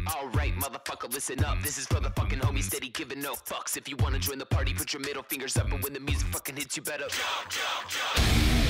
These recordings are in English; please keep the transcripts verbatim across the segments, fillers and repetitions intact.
Alright, motherfucker, listen up. This is for the fucking homies steady giving no fucks. If you wanna join the party, put your middle fingers up. And when the music fucking hits, you better jump, jump, jump.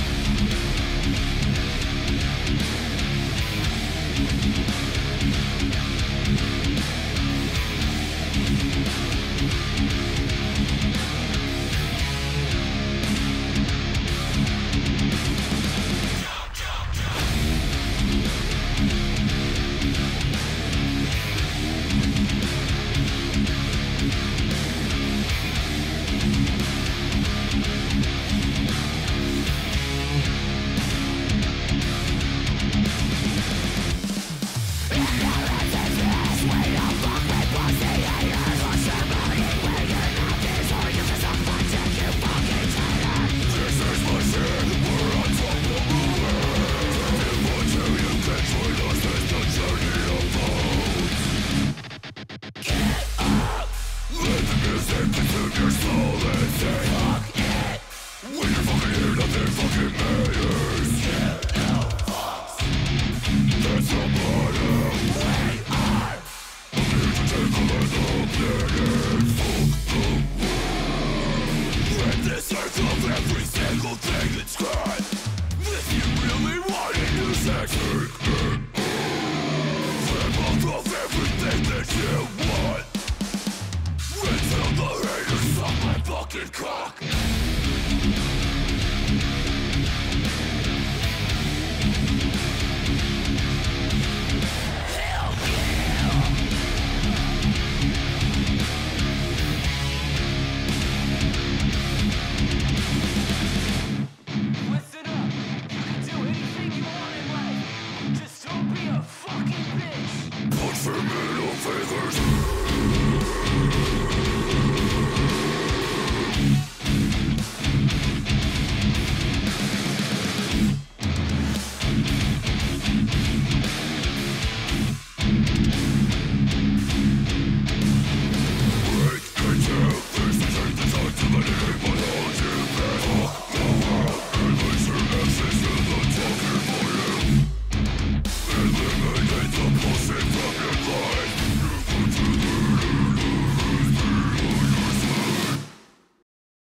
Put your middle fingers